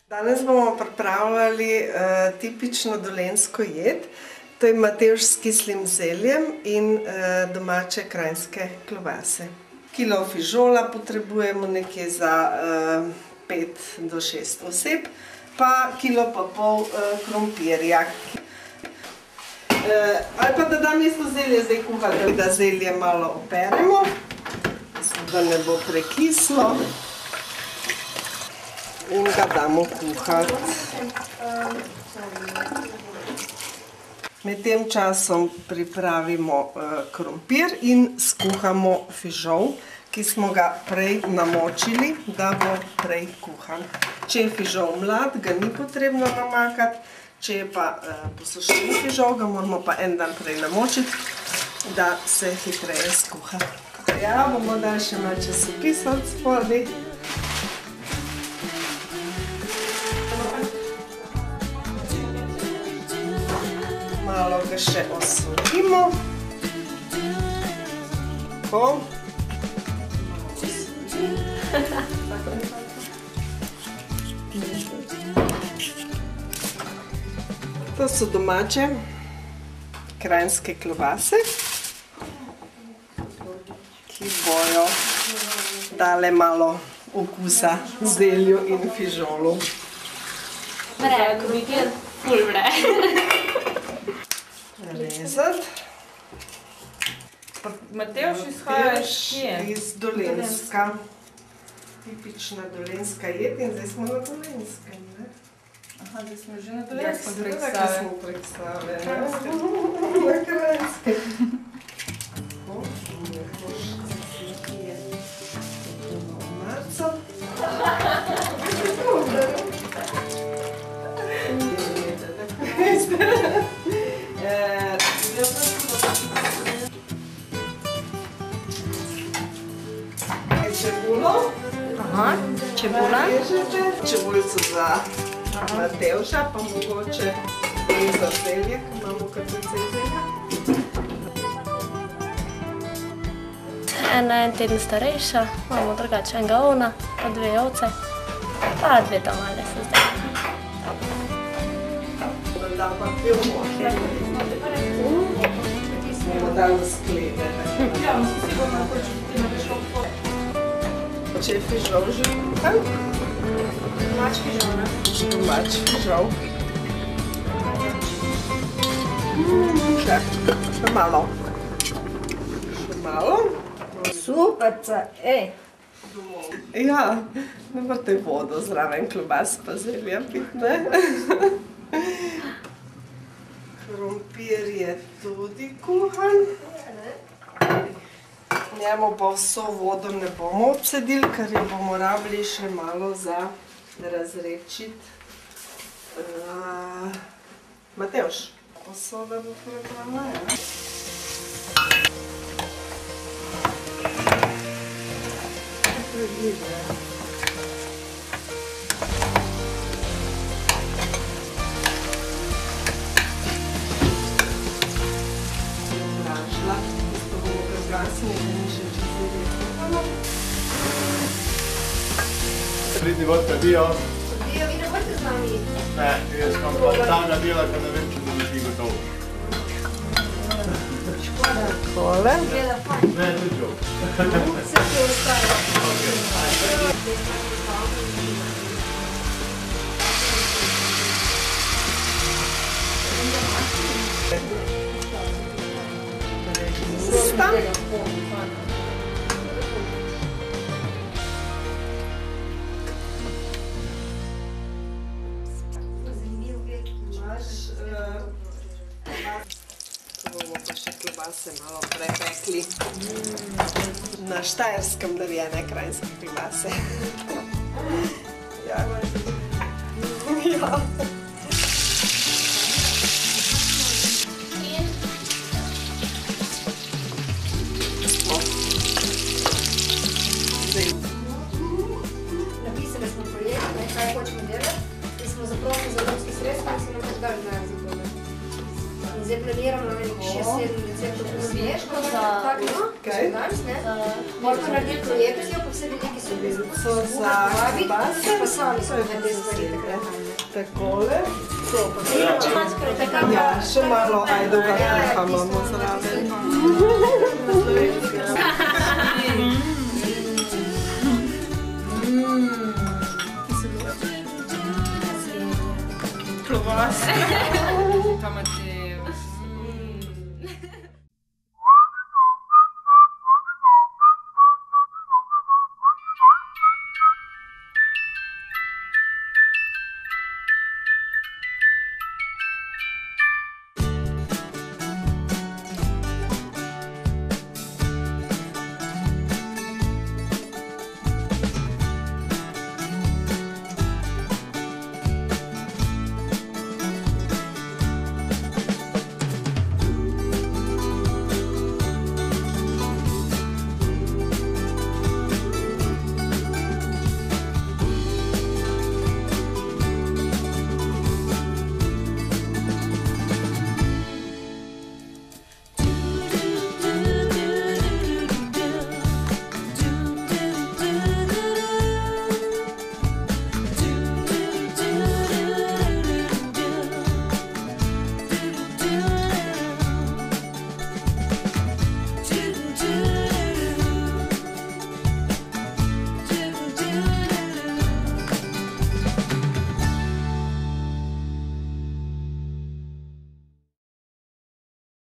Danes bomo pripravljali tipično dolenjsko jed. To je matevž s kislim zeljem in domače kranjske klobase. Kilo fižola potrebujemo nekje za 5 do 6 oseb, pa kilo pa pol krompirja. Ali pa da dam isto zelje zdaj kuhati, da zelje malo operemo, da ne bo prekislo. In ga damo kuhati. Med tem časom pripravimo krompir in skuhamo fižol, ki smo ga prej namočili, da bo prej kuhan. Če je fižol mlad, ga ni potrebno namakati, če je pa posušen fižol, ga moramo pa en dan prej namočiti, da se hitreje skuha. Ja, bomo dali še malo časopisa od spodaj. Malo ga še osolimo. Tako. To so domače kranjske klobase, ki bojo dale malo okusa zelju in fižolu. Vre, krompir, ful vre. Rezati. Matevž izhajaš kje? Iz Dolenjska. Tipična dolenjska jed in zdaj smo na Dolenskem, ne? Aha, zdaj smo že na Dolenskem predstave. Ja, smo predstave, ne? Na Kranjskem. Tako, nekoš je v marcu. Čebulo. Aha, čebula. Čebulico za matevža, pa mogoče in za zelje, ko imamo kar precej zelja. Ena je en teden starejša, imamo drugače enega ovna, pa 2 ovce, pa 2 tamale se zdaj. Da pa pivmo. Smo dali sklede. Ja, si sigurno hoče, ti ne biš lahko. Če je fižol že kuhan? Domač fižol, ne? Domač fižol. Še malo. Še malo. Superca, ej! Ja, ne morate vodo zraven klobas pa zelja piti, ne? Krompir je tudi kuhan. Njemu pa vso vodo ne bomo obsedili, ker jo bomo rabili še malo za razredčiti. Matevž, posoda bo prebrana, ja? Vražila, isto bomo ga zgasili, da ni še čez kuhano. Pridni vodka bijo. Bijo, vi ne boste z nami? Ne, jaz imam pa tanga dela, ker ne vem, če bodo ti gotovo. Škoda. Tole. Gleda fajn. Ne, to je joke. Vse ti ostaje. Sta. Tu bomo pa še klobase malo prepekli. Na Štajerskem narejene kranjske klobase. Ja. Ja. Napisali smo projekt, kaj hočemo delati, in smo zaprosili za evropske sredstva in smo nam dali denar za to. In zdaj planiramo na 6-7 to pomiješ, pa Za... tako, no? Kaj? Danes, ne? Za... Moramo narediti projekcijo, pa vse veliki so bili. So za kobase. Pa sami so te stvari takrat. Takole. To pa Če imaš krotek. ja, še malo ajdovega kruha imamo zraven. Klobase. Pa Matej.